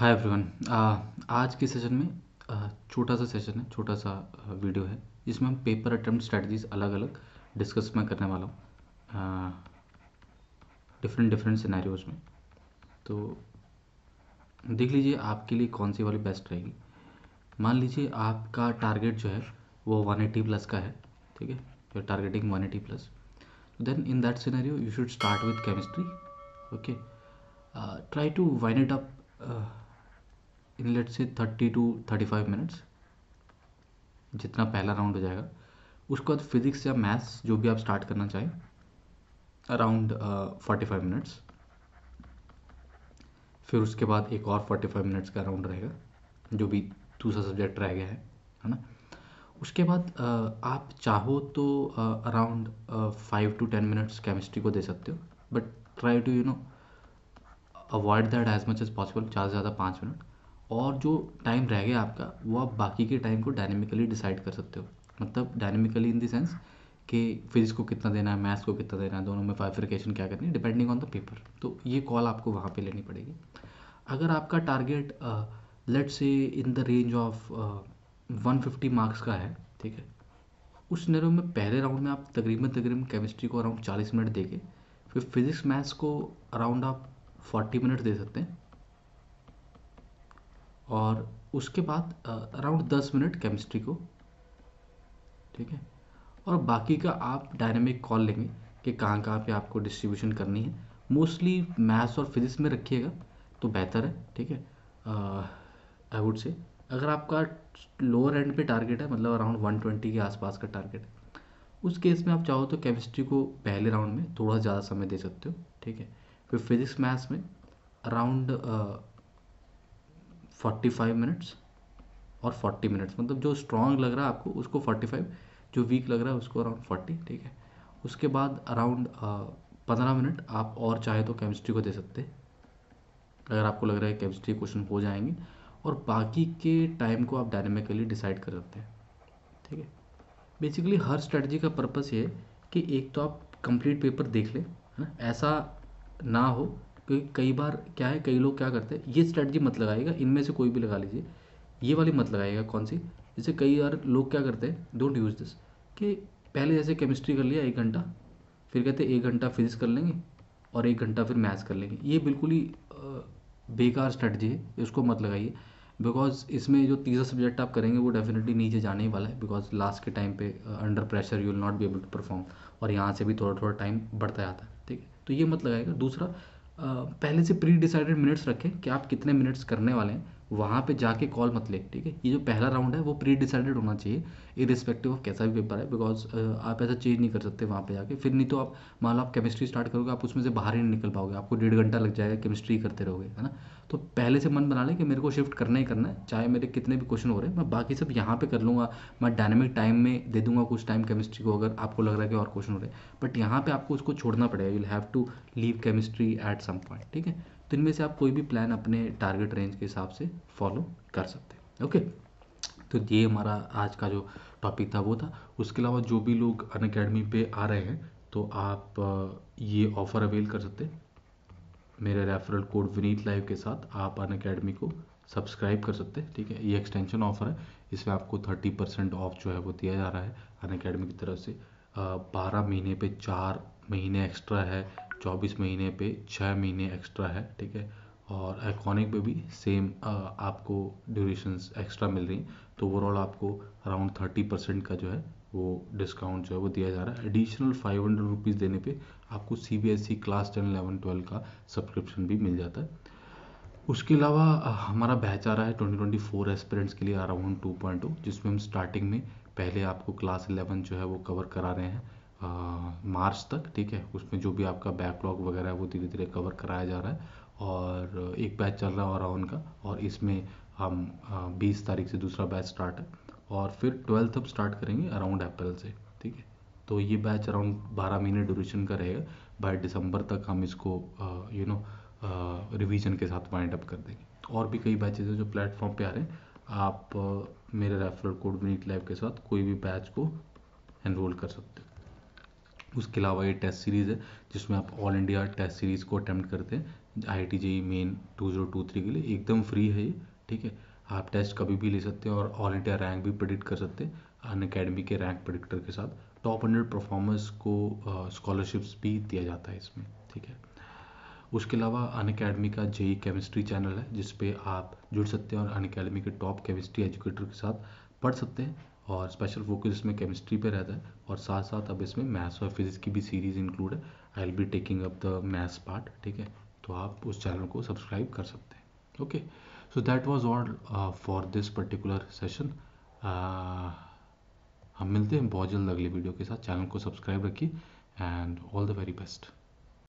Hi everyone. आज के session में छोटा सा सेशन है, छोटा सा वीडियो है जिसमें हम पेपर अटेम्प्ट स्ट्रेटजीज अलग अलग डिस्कस मैं करने वाला हूँ डिफरेंट डिफरेंट सिनेरियोज में। तो देख लीजिए आपके लिए कौन सी वाली बेस्ट रहेगी। मान लीजिए आपका टारगेट जो है वो 180 प्लस का है, ठीक है, you are targeting 180 plus. Then in that scenario you should start with chemistry. Okay, try to wind it up in let's say 30 to 35 minutes, जितना पहला राउंड हो जाएगा। उसके बाद फिजिक्स या मैथ्स जो भी आप स्टार्ट करना चाहें अराउंड 45 मिनट्स। फिर उसके बाद एक और 45 मिनट्स का राउंड रहेगा जो भी दूसरा सब्जेक्ट रह गया है ना। उसके बाद आप चाहो तो अराउंड 5 to 10 मिनट्स केमिस्ट्री को दे सकते हो, but try to avoid that as much as possible, ज़्यादा से ज़्यादा 5 मिनट। और जो टाइम रह गया आपका वो आप बाकी के टाइम को डायनेमिकली डिसाइड कर सकते हो। मतलब डायनेमिकली इन द सेंस कि फिजिक्स को कितना देना है, मैथ्स को कितना देना है, दोनों में बाइफरकेशन क्या करनी है डिपेंडिंग ऑन द पेपर। तो ये कॉल आपको वहाँ पे लेनी पड़ेगी। अगर आपका target let's say in the range of 150 marks का है, ठीक है, उस सिनेरियो में पहले राउंड में आप तकरीबन केमिस्ट्री को अराउंड 40 मिनट देके फिर फिजिक्स मैथ्स को अराउंड आप 40 मिनट दे सकते हैं। और उसके बाद अराउंड 10 मिनट केमिस्ट्री को, ठीक है। और बाकी का आप डायनेमिक कॉल लेंगे कि कहाँ कहाँ पे आपको डिस्ट्रीब्यूशन करनी है। मोस्टली मैथ्स और फिजिक्स में रखिएगा तो बेहतर है, ठीक है। आई वुड से अगर आपका लोअर एंड पे टारगेट है, मतलब अराउंड 120 के आसपास का टारगेट है, उस केस में आप चाहो तो केमिस्ट्री को पहले राउंड में थोड़ा ज़्यादा समय दे सकते हो, ठीक है। फिर फिजिक्स मैथ्स में अराउंड 45 मिनट्स और 40 मिनट्स, मतलब जो स्ट्रॉन्ग लग रहा है आपको उसको 45, जो वीक लग रहा है उसको अराउंड 40, ठीक है। उसके बाद अराउंड 15 मिनट आप और चाहे तो केमिस्ट्री को दे सकते हैं अगर आपको लग रहा है केमिस्ट्री क्वेश्चन हो जाएंगे। और बाकी के टाइम को आप डायनेमिकली डिसाइड कर सकते हैं, ठीक है। बेसिकली हर स्ट्रेटजी का पर्पस ये है कि एक तो आप कंप्लीट पेपर देख लें, है ना, ऐसा ना हो। क्योंकि कई बार क्या है, कई लोग क्या करते हैं, ये स्ट्रेटजी मत लगाइएगा, इनमें से कोई भी लगा लीजिए, ये वाली मत लगाइएगा। कौन सी? जैसे कई बार लोग क्या करते हैं, डोंट यूज़ दिस, कि पहले जैसे केमिस्ट्री कर लिया 1 घंटा, फिर कहते हैं 1 घंटा फिजिक्स कर लेंगे और 1 घंटा फिर मैथ्स कर लेंगे। ये बिल्कुल ही बेकार स्ट्रेटजी है, इसको मत लगाइए। बिकॉज इसमें जो तीसरा सब्जेक्ट आप करेंगे वो डेफिनेटली नीचे जाने ही वाला है, बिकॉज लास्ट के टाइम पे under pressure you will not be able to perform, और यहाँ से भी थोड़ा थोड़ा टाइम बढ़ता जाता है, ठीक है। तो ये मत लगाएगा। दूसरा, पहले से प्री डिसाइडेड मिनट्स रखें कि आप कितने मिनट्स करने वाले हैं, वहाँ पे जाके कॉल मत ले, ठीक है। ये जो पहला राउंड है वो प्री डिसाइडेड होना चाहिए इरिस्पेक्टिव ऑफ कैसा भी पेपर है, बिकॉज आप ऐसा चेंज नहीं कर सकते वहाँ पे जाके। फिर नहीं तो आप मान लो आप केमिस्ट्री स्टार्ट करोगे, आप उसमें से बाहर ही नहीं निकल पाओगे, आपको 1.5 घंटा लग जाएगा केमिस्ट्री करते रहोगे, है ना। तो पहले से मन बना लें कि मेरे को शिफ्ट करना ही करना है, चाहे मेरे कितने भी क्वेश्चन हो रहे हैं, मैं बाकी सब यहाँ पे कर लूँगा। मैं डायनेमिक टाइम में दे दूंगा कुछ टाइम केमिस्ट्री को अगर आपको लग रहा है कि और क्वेश्चन हो रहे हैं, बट यहाँ पे आपको उसको छोड़ना पड़ेगा। You will have to leave chemistry at some point, ठीक है। तो इनमें से आप कोई भी प्लान अपने टारगेट रेंज के हिसाब से फॉलो कर सकते हैं, ओके। तो ये हमारा आज का जो टॉपिक था वो था। उसके अलावा जो भी लोग अनअकैडमी पे आ रहे हैं तो आप ये ऑफ़र अवेल कर सकते हैं। मेरे रेफरल कोड विनीत लाइव के साथ आप अनअकैडमी को सब्सक्राइब कर सकते हैं, ठीक है। ये एक्सटेंशन ऑफर है, इसमें आपको 30% ऑफ जो है वो दिया जा रहा है अनअकैडमी की तरफ से। 12 महीने पे 4 महीने एक्स्ट्रा है, 24 महीने पे 6 महीने एक्स्ट्रा है, ठीक है। और आइकॉनिक पे भी सेम आपको ड्यूरेशंस एक्स्ट्रा मिल रही हैं। तो ओवरऑल आपको अराउंड 30% का जो है वो डिस्काउंट जो है वो दिया जा रहा है। एडिशनल 500 रुपीज़ देने पे आपको CBSE क्लास 10, 11, 12 का सब्सक्रिप्शन भी मिल जाता है। उसके अलावा हमारा बैच आ रहा है 2024 एस्पिरेंट्स के लिए अराउंड 2.0, जिसमें हम स्टार्टिंग में पहले आपको क्लास 11 जो है वो कवर करा रहे हैं मार्च तक, ठीक है। उसमें जो भी आपका बैकलॉग वगैरह है वो धीरे धीरे कवर कराया जा रहा है। और एक बैच चल रहा है और का, और इसमें हम 20 तारीख से दूसरा बैच स्टार्ट है, और फिर 12th अब स्टार्ट करेंगे अराउंड अप्रैल से, ठीक है। तो ये बैच अराउंड 12 महीने ड्यूरेशन का रहेगा। बाय दिसंबर तक हम इसको रिवीजन के साथ वाइंड अप कर देंगे। और भी कई बैचेज हैं जो प्लेटफॉर्म पे आ रहे हैं। आप मेरे रेफरल कोड विनीत लाइव के साथ कोई भी बैच को एनरोल कर सकते हो। उसके अलावा ये टेस्ट सीरीज़ है जिसमें आप ऑल इंडिया टेस्ट सीरीज़ को अटेम्प्ट करते हैं, IIT JEE मेन 2023 के लिए एकदम फ्री है ये, ठीक है। आप टेस्ट कभी भी ले सकते हैं और ऑल इंडिया रैंक भी प्रिडिक्ट कर सकते हैं अनअकैडमी के रैंक प्रिडिक्टर के साथ। टॉप 100 परफॉर्मर्स को स्कॉलरशिप्स भी दिया जाता है इसमें, ठीक है। उसके अलावा अनअकैडमी का JEE केमिस्ट्री चैनल है जिस पे आप जुड़ सकते हैं और अनअकैडमी के टॉप केमिस्ट्री एजुकेटर के साथ पढ़ सकते हैं, और स्पेशल फोकस इसमें केमिस्ट्री पे रहता है, और साथ साथ अब इसमें मैथ्स और फिजिक्स की भी सीरीज़ इंक्लूड है। I will be taking up the maths part, ठीक है। तो आप उस चैनल को सब्सक्राइब कर सकते हैं। Okay, so that was all for this particular session. हम मिलते हैं बहुत जल्द अगले वीडियो के साथ। चैनल को सब्सक्राइब रखिए and all the very best.